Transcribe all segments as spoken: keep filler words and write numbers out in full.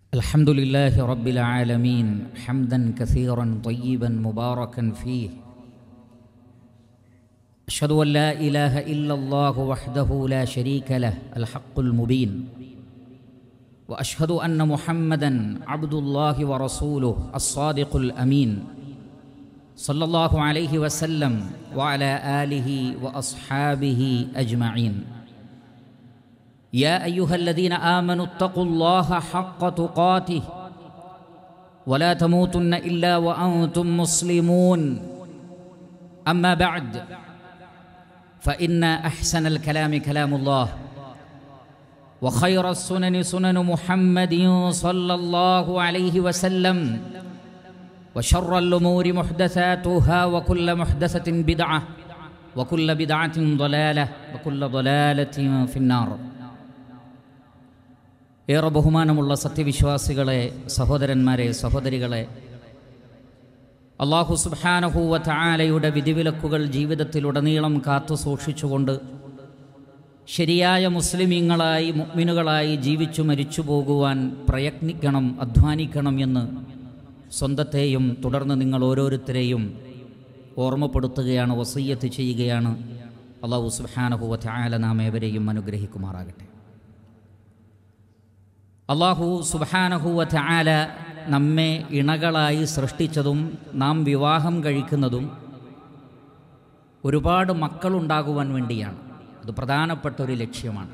الحمد لله رب العالمين حمدا كثيرا طيبا مباركا فيه. أشهد أن لا إله إلا الله وحده لا شريك له الحق المبين، وأشهد أن محمدا عبد الله ورسوله الصادق الأمين صلى الله عليه وسلم وعلى آله وأصحابه أجمعين. يا أيها الذين آمنوا اتقوا الله حق تقاته ولا تموتن إلا وأنتم مسلمون. أما بعد، فإن أحسن الكلام كلام الله، وخير السنن سنن محمد صلى الله عليه وسلم، وشر الأمور محدثاتها وكل محدثة بدعة وكل بدعة ضلالة وكل ضلالة في النار. ഏറെ ബഹുമാനമുള്ള സത്യവിശ്വാസികളെ, സഹോദരന്മാരെ, സഹോദരികളെ, അല്ലാഹു സുബ്ഹാനഹു വ തആലയുടെ വിധിവിലക്കുകൾ ജീവിതത്തിലുടനീളം കാത്തു സൂക്ഷിച്ചുകൊണ്ട് ശരിയായ മുസ്ലിമീങ്ങളായി മുഅ്മിനുകളായി ജീവിച്ചു മരിച്ചു പോകുവാൻ പ്രയത്നിക്കണം, അധ്വാനിക്കണം എന്ന് സ്വന്തത്തെയും തുടർന്ന് നിങ്ങൾ ഓരോരുത്തരെയും ഓർമ്മപ്പെടുത്തുകയാണ്, വസിയ്യത്ത് ചെയ്യുകയാണ്. അല്ലാഹു സുബ്ഹാനഹു വ തആല നാം ഏവരെയും അനുഗ്രഹിക്കുമാറാകട്ടെ. അല്ലാഹു സുബ്ഹാനഹു വ തആല നമ്മെ ഇണകളായി സൃഷ്ടിച്ചതും നാം വിവാഹം കഴിക്കുന്നതും ഒരുപാട് മക്കളുണ്ടാകുവാൻ വേണ്ടിയാണ്. അത് പ്രധാനപ്പെട്ട ഒരു ലക്ഷ്യമാണ്.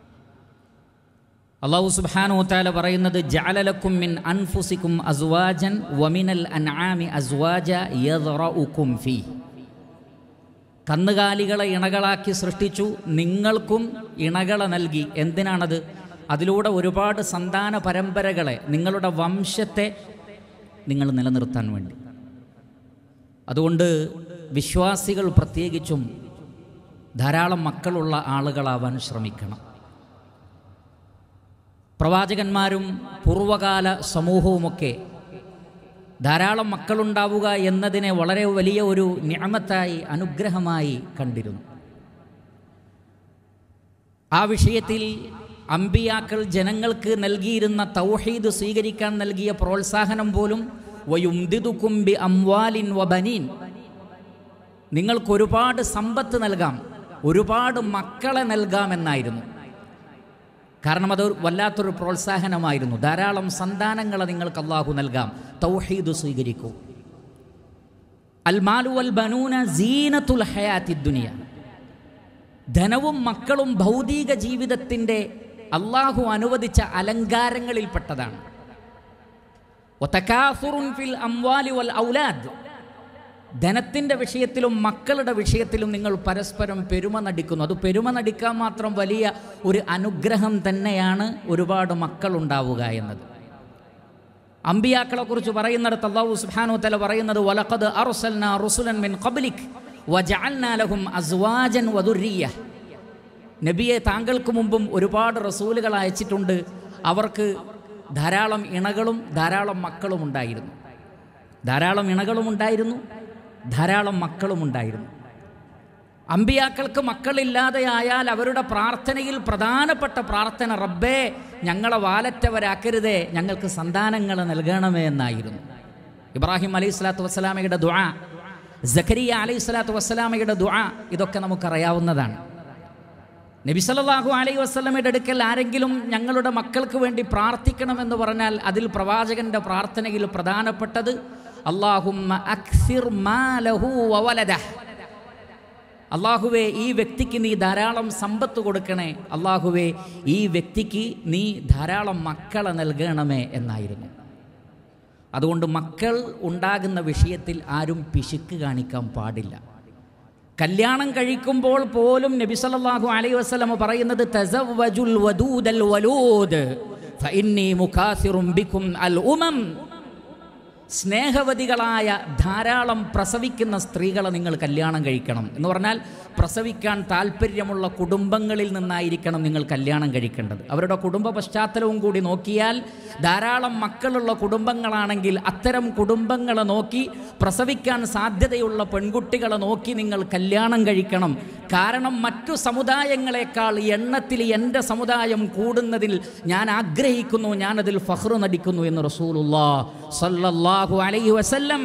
അല്ലാഹു സുബ്ഹാനഹു വ തആല പറയുന്നത്, ജഅല ലക്കും മിൻ അൻഫുസികും അസ്വാജൻ വമിനൽ അൻആമി അസ്വാജ യദ്റഉകും ഫീ. കന്നുകാലികളെ ഇണകളാക്കി സൃഷ്ടിച്ചു, നിങ്ങൾക്കും ഇണകളെ നൽകി. എന്തിനാണത്? അതിലൂടെ ഒരുപാട് സന്താന പരമ്പരകളെ, നിങ്ങളുടെ വംശത്തെ നിങ്ങൾ നിലനിർത്താൻ വേണ്ടി. അതുകൊണ്ട് വിശ്വാസികൾ പ്രത്യേകിച്ചും ധാരാളം മക്കളുള്ള ആളുകളാവാൻ ശ്രമിക്കണം. പ്രവാചകന്മാരും പൂർവകാല സമൂഹവുമൊക്കെ ധാരാളം മക്കളുണ്ടാവുക എന്നതിനെ വളരെ വലിയ ഒരു നിഅമത്തായി, അനുഗ്രഹമായി കണ്ടിരുന്നു. ആ വിഷയത്തിൽ അമ്പിയാക്കൾ ജനങ്ങൾക്ക് നൽകിയിരുന്ന തൗഹീദ് സ്വീകരിക്കാൻ നൽകിയ പ്രോത്സാഹനം പോലും വയുംദിദുകും ബി അംവാലിൻ വബനീൻ, നിങ്ങൾക്കൊരുപാട് സമ്പത്ത് നൽകാം, ഒരുപാട് മക്കളെ നൽകാമെന്നായിരുന്നു. കാരണം അത് വല്ലാത്തൊരു പ്രോത്സാഹനമായിരുന്നു. ധാരാളം സന്താനങ്ങളെ നിങ്ങൾക്ക് അല്ലാഹു നൽകാം, തൗഹീദ് സ്വീകരിക്കൂ. അൽ മാലു വൽ ബനൂന സീനത്തുൽ ഹയാത്തിദ് ദുനിയ. ധനവും മക്കളും ഭൗതിക ജീവിതത്തിൻ്റെ അല്ലാഹു അനുവദിച്ച അലങ്കാരങ്ങളിൽപ്പെട്ടതാണ്. വതകാസുറുൻ ഫിൽ അംവാലി വൽ ഔലാദ്. ധനത്തിൻ്റെ വിഷയത്തിലും മക്കളുടെ വിഷയത്തിലും നിങ്ങൾ പരസ്പരം പെരുമ നടിക്കുന്നു. അത് പെരുമ നടിക്കാൻ മാത്രം വലിയ ഒരു അനുഗ്രഹം തന്നെയാണ് ഒരുപാട് മക്കളുണ്ടാവുക എന്നത്. അമ്പിയാക്കളെ കുറിച്ച് പറയുന്നിടത്ത് അല്ലാഹു സുബ്ഹാനഹു വ തആല പറയുന്നത്, വലഖദ് അർസൽനാ റുസുലൻ മിൻ ഖബ്ലിക് വജഅൽനാ ലഹും അസ്വാജൻ വദുർരിയ്യ. നബിയെ, താങ്കൾക്ക് മുമ്പും ഒരുപാട് റസൂലുകൾ അയച്ചിട്ടുണ്ട്. അവർക്ക് ധാരാളം ഇണകളും ധാരാളം മക്കളും ഉണ്ടായിരുന്നു. ധാരാളം ഇണകളും ഉണ്ടായിരുന്നു, ധാരാളം മക്കളും ഉണ്ടായിരുന്നു. അമ്പിയാക്കൾക്ക് മക്കളില്ലാതെയായാൽ അവരുടെ പ്രാർത്ഥനയിൽ പ്രധാനപ്പെട്ട പ്രാർത്ഥന, റബ്ബേ ഞങ്ങളെ വാലറ്റവരാക്കരുതേ, ഞങ്ങൾക്ക് സന്താനങ്ങൾ നൽകണമേ എന്നായിരുന്നു. ഇബ്രാഹിം അലൈഹി സ്വലാത്തു വസ്സലാമയുടെ ദുആ, സക്കരിയ അലൈഹി സ്വലാത്തു വസ്സലാമയുടെ ദുആ, ഇതൊക്കെ നമുക്കറിയാവുന്നതാണ്. നബി സല്ലല്ലാഹു അലൈഹി വസല്ലമയുടെ അടുക്കൽ ആരെങ്കിലും ഞങ്ങളുടെ മക്കൾക്ക് വേണ്ടി പ്രാർത്ഥിക്കണമെന്ന് പറഞ്ഞാൽ അതിൽ പ്രവാചകന്റെ പ്രാർത്ഥനയിൽ പ്രധാനപ്പെട്ടത്, അല്ലാഹുമ്മ അക്സിർ മാലഹു വവലദഹ്. അല്ലാഹുവേ, ഈ വ്യക്തിക്ക് നീ ധാരാളം സമ്പത്ത് കൊടുക്കണേ, അല്ലാഹുവേ ഈ വ്യക്തിക്ക് നീ ധാരാളം മക്കളെ നൽകണമേ എന്നായിരുന്നു. അതുകൊണ്ട് മക്കൾ ഉണ്ടാകുന്ന വിഷയത്തിൽ ആരും പിശുക്ക് കാണിക്കാൻ പാടില്ല. കല്യാണം കഴിക്കുമ്പോൾ പോലും നബി സല്ലല്ലാഹു അലൈഹി വസല്ലം പറയുന്നത്, തസവ്വജുൽ വദൂദൽ വലൂദ് ഫഇന്നി മുകാസിറും ബികും അൽ ഉമം. സ്നേഹവതികളായ ധാരാളം പ്രസവിക്കുന്ന സ്ത്രീകളെ നിങ്ങൾ കല്യാണം കഴിക്കണം. എന്ന് പറഞ്ഞാൽ പ്രസവിക്കാൻ താല്പര്യമുള്ള കുടുംബങ്ങളിൽ നിന്നായിരിക്കണം നിങ്ങൾ കല്യാണം കഴിക്കേണ്ടത്. അവരുടെ കുടുംബ പശ്ചാത്തലവും കൂടി നോക്കിയാൽ ധാരാളം മക്കളുള്ള കുടുംബങ്ങളാണെങ്കിൽ അത്തരം കുടുംബങ്ങളെ നോക്കി പ്രസവിക്കാൻ സാധ്യതയുള്ള പെൺകുട്ടികളെ നോക്കി നിങ്ങൾ കല്യാണം കഴിക്കണം. കാരണം മറ്റു സമുദായങ്ങളെക്കാൾ എണ്ണത്തിൽ എൻ്റെ സമുദായം കൂടുന്നതിൽ ഞാൻ ആഗ്രഹിക്കുന്നു, ഞാനതിൽ ഫഖ്ർ നടിക്കുന്നു എന്ന് റസൂലുള്ളാഹി സ്വല്ലല്ലാഹു അലൈഹി വസല്ലം.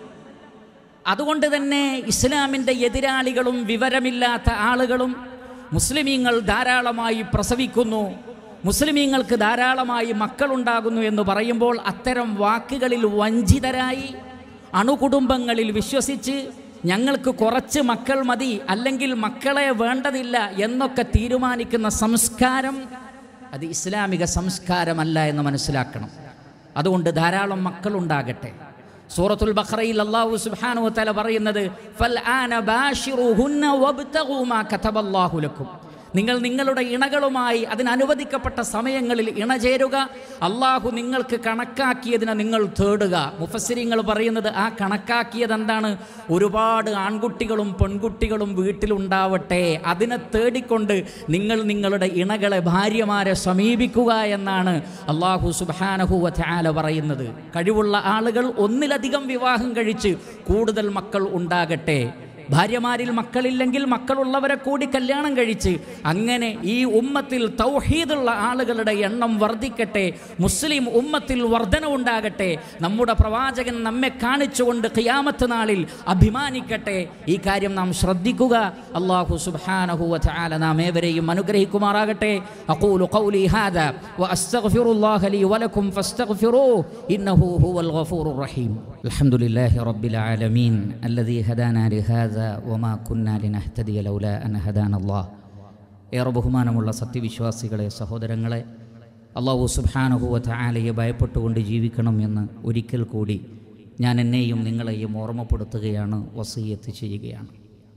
അതുകൊണ്ട് തന്നെ ഇസ്ലാമിൻ്റെ എതിരാളികളും വിവരമില്ലാത്ത ആളുകളും മുസ്ലിമീങ്ങൾ ധാരാളമായി പ്രസവിക്കുന്നു, മുസ്ലിമീങ്ങൾക്ക് ധാരാളമായി മക്കളുണ്ടാകുന്നു എന്ന് പറയുമ്പോൾ അത്തരം വാക്കുകളിൽ വഞ്ചിതരായി അണുകുടുംബങ്ങളിൽ വിശ്വസിച്ച് ഞങ്ങൾക്ക് കുറച്ച് മക്കൾ മതി, അല്ലെങ്കിൽ മക്കളെ വേണ്ടതില്ല എന്നൊക്കെ തീരുമാനിക്കുന്ന സംസ്കാരം അത് ഇസ്ലാമിക സംസ്കാരമല്ല എന്ന് മനസ്സിലാക്കണം. അതുകൊണ്ട് ധാരാളം മക്കളുണ്ടാകട്ടെ. സൂറത്തുൽ ബഖറയിൽ അല്ലാഹു സുബ്ഹാനഹു വ തആല പറയുന്നത് ഫൽ ആന ബാശിറുഹുന്ന വബ്തഗൂ മാ കതബല്ലാഹു ലക്കും. നിങ്ങൾ നിങ്ങളുടെ ഇണകളുമായി അതിനനുവദിക്കപ്പെട്ട സമയങ്ങളിൽ ഇണചേരുക, അള്ളാഹു നിങ്ങൾക്ക് കണക്കാക്കിയതിനെ നിങ്ങൾ തേടുക. മുഫസ്സിരിങ്ങൾ പറയുന്നത് ആ കണക്കാക്കിയത് എന്താണ്? ഒരുപാട് ആൺകുട്ടികളും പെൺകുട്ടികളും വീട്ടിലുണ്ടാവട്ടെ, അതിനെ തേടിക്കൊണ്ട് നിങ്ങൾ നിങ്ങളുടെ ഇണകളെ ഭാര്യമാരെ സമീപിക്കുക എന്നാണ് അള്ളാഹു സുബ്ഹാനഹു വ തആല പറയുന്നത്. കഴിവുള്ള ആളുകൾ ഒന്നിലധികം വിവാഹം കഴിച്ച് കൂടുതൽ മക്കൾ ഉണ്ടാകട്ടെ. ഭാര്യമാരിൽ മക്കളില്ലെങ്കിൽ മക്കളുള്ളവരെ കൂടി കല്യാണം കഴിച്ച് അങ്ങനെ ഈ ഉമ്മത്തിൽ തൗഹീദുള്ള ആളുകളുടെ എണ്ണം വർദ്ധിക്കട്ടെ, മുസ്ലിം ഉമ്മത്തിൽ വർധന ഉണ്ടാകട്ടെ. നമ്മുടെ പ്രവാചകൻ നമ്മെ കാണിച്ചുകൊണ്ട് ഖിയാമത്ത് നാളിൽ അഭിമാനിക്കട്ടെ. ഈ കാര്യം നാം ശ്രദ്ധിക്കുക. അല്ലാഹു സുബ്ഹാനഹു വ തആല നാം ഏവരെയും അനുഗ്രഹിക്കുമാറാകട്ടെ. അഖൂലു ഖൗലി ഹാദാ വ അസ്തഗ്ഫിറുല്ലാഹ ലി വലക്കും ഫസ്തഗ്ഫിറൂഹു ഇന്നഹു ഹുവൽ ഗഫൂറുർ റഹീം. അൽഹംദുലില്ലാഹി റബ്ബിൽ ആലമീൻ അല്ലദീ ഹദാനാ ലിഹാദാ വമാ കുന്നാ ലിനഹ്തദിയ ലൗലാ അൻ ഹദാനല്ലാഹ്. ഏറെ ബഹുമാനമുള്ള സത്യവിശ്വാസികളെ, സഹോദരങ്ങളെ, അല്ലാഹു സുബ്ഹാനഹു വ തആലയെ ഭയപ്പെട്ടുകൊണ്ട് ജീവിക്കണം എന്ന് ഒരിക്കൽ കൂടി ഞാൻ എന്നെയും നിങ്ങളെയും ഓർമ്മപ്പെടുത്തുകയാണ്, വസിയ്യത്ത് ചെയ്യുകയാണ്.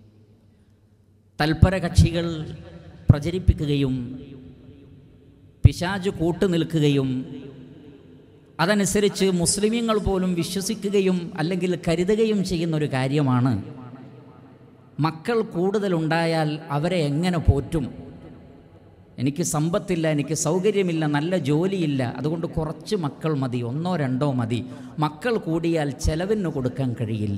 തൽപര കക്ഷികൾ പ്രചരിപ്പിക്കുകയും പിശാച് കൂട്ടുനിൽക്കുകയും അതനുസരിച്ച് മുസ്ലിമീങ്ങൾ പോലും വിശ്വസിക്കുകയും അല്ലെങ്കിൽ കരുതുകയും ചെയ്യുന്നൊരു കാര്യമാണ് മക്കൾ കൂടുതലുണ്ടായാൽ അവരെ എങ്ങനെ പോറ്റും. എനിക്ക് സമ്പത്തില്ല, എനിക്ക് സൗകര്യമില്ല, നല്ല ജോലിയില്ല, അതുകൊണ്ട് കുറച്ച് മക്കൾ മതി, ഒന്നോ രണ്ടോ മതി. മക്കൾ കൂടിയാൽ ചെലവിന് കൊടുക്കാൻ കഴിയില്ല.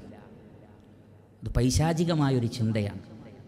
അത് പൈശാചികമായൊരു ചിന്തയാണ്.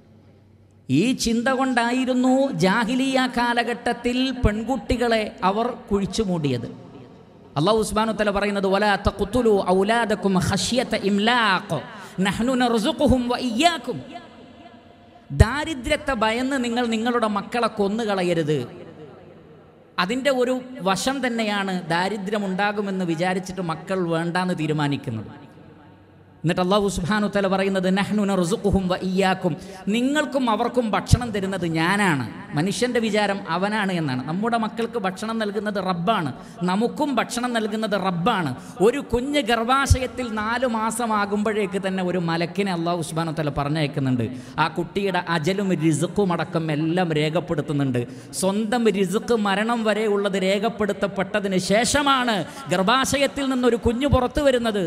ഈ ചിന്ത കൊണ്ടായിരുന്നു ജാഹിലിയ കാലഘട്ടത്തിൽ പെൺകുട്ടികളെ അവർ കുഴിച്ചു മൂടിയത്. അല്ലാഹു സുബ്ഹാനഹു വ തആല പറയുന്നത് വലാ തഖ്തുലു ഔലാദകും ഖശ്യത ഇംലാഖ് നഹ്നു നർസുഖുഹും വ ഇയ്യാകും. ദാരിദ്ര്യത്തെ ഭയന്ന് നിങ്ങൾ നിങ്ങളുടെ മക്കളെ കൊന്നുകളയരുത്. അതിൻ്റെ ഒരു വശം തന്നെയാണ് ദാരിദ്ര്യമുണ്ടാകുമെന്ന് വിചാരിച്ചിട്ട് മക്കൾ വേണ്ടാന്ന് തീരുമാനിക്കുന്നത്. എന്നിട്ട് അല്ലാഹു സുബ്ഹാനഹു വ തആല പറയുന്നത് നഹ്നു നർസുഖുഹും വ ഇയ്യാകും, നിങ്ങൾക്കും അവർക്കും ഭക്ഷണം തരുന്നത് ഞാനാണ്. മനുഷ്യൻ്റെ വിചാരം അവനാണ് എന്നാണ്. നമ്മുടെ മക്കൾക്ക് ഭക്ഷണം നൽകുന്നത് റബ്ബാണ്, നമുക്കും ഭക്ഷണം നൽകുന്നത് റബ്ബാണ്. ഒരു കുഞ്ഞ് ഗർഭാശയത്തിൽ നാല് മാസമാകുമ്പോഴേക്ക് തന്നെ ഒരു മലക്കിനെ അല്ലാഹു സുബ്ഹാനഹു വ തആല പറഞ്ഞയക്കുന്നുണ്ട്. ആ കുട്ടിയുടെ അജലും റിസ്ഖും അടക്കം എല്ലാം രേഖപ്പെടുത്തുന്നുണ്ട്. സ്വന്തം റിസ്ഖ് മരണം വരെ ഉള്ളത് രേഖപ്പെടുത്തപ്പെട്ടതിന് ശേഷമാണ് ഗർഭാശയത്തിൽ നിന്നൊരു കുഞ്ഞ് പുറത്തു വരുന്നത്.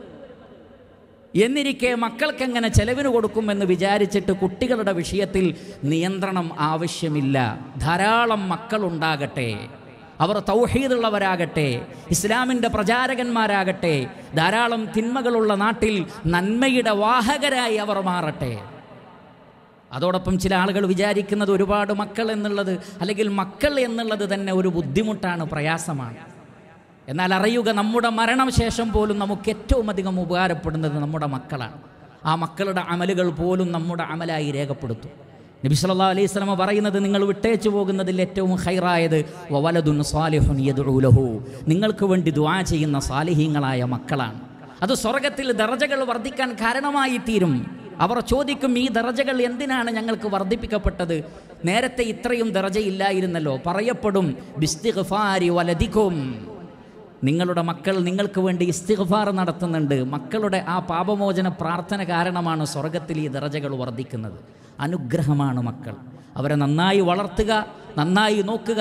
എന്നിരിക്കെ മക്കൾക്കെങ്ങനെ ചെലവിന് കൊടുക്കുമെന്ന് വിചാരിച്ചിട്ട് കുട്ടികളുടെ വിഷയത്തിൽ നിയന്ത്രണം ആവശ്യമില്ല. ധാരാളം മക്കളുണ്ടാകട്ടെ, അവർ തൗഹീദുള്ളവരാകട്ടെ, ഇസ്ലാമിൻ്റെ പ്രചാരകന്മാരാകട്ടെ, ധാരാളം തിന്മകളുള്ള നാട്ടിൽ നന്മയുടെ വാഹകരായി അവർ മാറട്ടെ. അതോടൊപ്പം ചില ആളുകൾ വിചാരിക്കുന്നത് ഒരുപാട് മക്കൾ എന്നുള്ളത് അല്ലെങ്കിൽ മക്കൾ എന്നുള്ളത് തന്നെ ഒരു ബുദ്ധിമുട്ടാണ്, പ്രയാസമാണ്. എന്നാൽ അറിയുക, നമ്മുടെ മരണശേഷം പോലും നമുക്ക് ഏറ്റവും അധികം ഉപകാരപ്പെടുന്നത് നമ്മുടെ മക്കളാണ്. ആ മക്കളുടെ അമലുകൾ പോലും നമ്മുടെ അമലായി രേഖപ്പെടുത്തും. നബി സല്ലല്ലാഹു അലൈഹി വസല്ലം പറയുന്നത്, നിങ്ങൾ വിട്ടേച്ചു പോകുന്നതിൽ ഏറ്റവും ഖൈറായത് വവലദുൻ സാലിഹുൻ യദ്ഉ ലഹു, നിങ്ങൾക്ക് വേണ്ടി ദുആ ചെയ്യുന്ന സാലിഹീങ്ങളായ മക്കളാണ്. അത് സ്വർഗ്ഗത്തിൽ ദറജകൾ വർദ്ധിക്കാൻ കാരണമായി തീരും. അവർ ചോദിക്കും, ഈ ദറജകൾ എന്തിനാണ് ഞങ്ങൾക്ക് വർദ്ധിപ്പിക്കപ്പെട്ടത്? നേരത്തെ ഇത്രയും ദറജയില്ലായിരുന്നല്ലോ. പറയപ്പെടും, ബിസ്തിഗ്ഫാരി വലദികും, നിങ്ങളുടെ മക്കൾ നിങ്ങൾക്ക് വേണ്ടി ഇസ്തിഗ്ഫാർ നടത്തുന്നുണ്ട്. മക്കളുടെ ആ പാപമോചന പ്രാർത്ഥന കാരണമാണ് സ്വർഗത്തിൽ ഈ ദറജകൾ വർദ്ധിക്കുന്നത്. അനുഗ്രഹമാണ് മക്കൾ. അവരെ നന്നായി വളർത്തുക, നന്നായി നോക്കുക,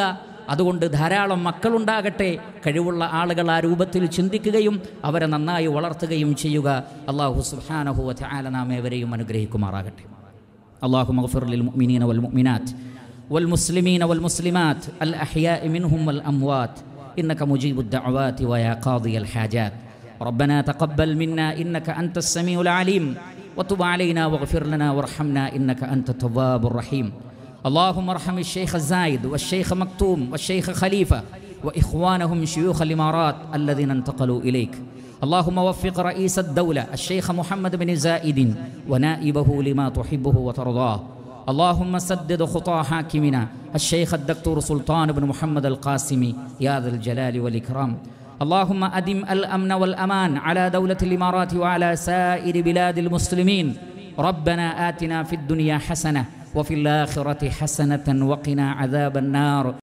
അതുകൊണ്ട് ധാരാളം മക്കളുണ്ടാകട്ടെ. കഴിവുള്ള ആളുകൾ ആ രൂപത്തിൽ ചിന്തിക്കുകയും അവരെ നന്നായി വളർത്തുകയും ചെയ്യുക. അല്ലാഹു സുബ്ഹാനഹു വ തആല നാം ഏവരെയും അനുഗ്രഹിക്കുമാറാകട്ടെ. اللهم اغفر للمؤمنين والمؤمنات والمسلمين والمسلمات الأحياء منهم والأموات إنك مجيب الدعوات ويا قاضي الحاجات. ربنا تقبل منا إنك أنت السميع العليم وتب علينا واغفر لنا وارحمنا إنك أنت التواب الرحيم. اللهم ارحم الشيخ الزايد والشيخ مكتوم والشيخ خليفة وإخوانهم شيوخ الإمارات الذين انتقلوا إليك. اللهم وفق رئيس الدولة الشيخ محمد بن زايد ونائبه لما تحبه وترضاه. اللهم سدد خطى حاكمنا الشيخ الدكتور سلطان بن محمد القاسمي يا ذا الجلال والإكرام. اللهم أدم الأمن والأمان على دولة الإمارات وعلى سائر بلاد المسلمين. ربنا آتنا في الدنيا حسنة وفي الآخرة حسنة وقنا عذاب النار.